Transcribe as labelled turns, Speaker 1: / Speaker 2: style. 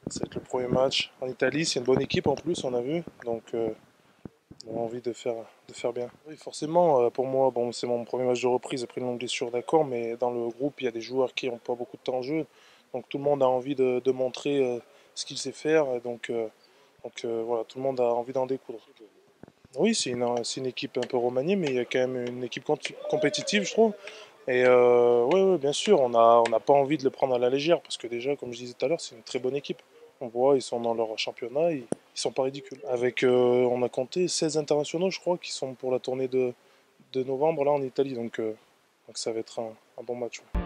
Speaker 1: Ça va être le premier match en Italie. C'est une bonne équipe en plus, on a vu. Donc, on a envie de faire bien. Oui, forcément, pour moi, bon, c'est mon premier match de reprise après une longue blessure, d'accord, mais dans le groupe, il y a des joueurs qui n'ont pas beaucoup de temps en jeu. Donc, tout le monde a envie de montrer ce qu'il sait faire. Et donc, voilà, tout le monde a envie d'en découdre. Oui, c'est une équipe un peu remaniée, mais il y a quand même une équipe compétitive, je trouve. Et ouais, ouais, bien sûr, on n'a pas envie de le prendre à la légère, parce que déjà, comme je disais tout à l'heure, c'est une très bonne équipe. On voit, ils sont dans leur championnat, ils sont pas ridicules. On a compté 16 internationaux, je crois, qui sont pour la tournée de novembre, là, en Italie. Donc ça va être un bon match. Ouais.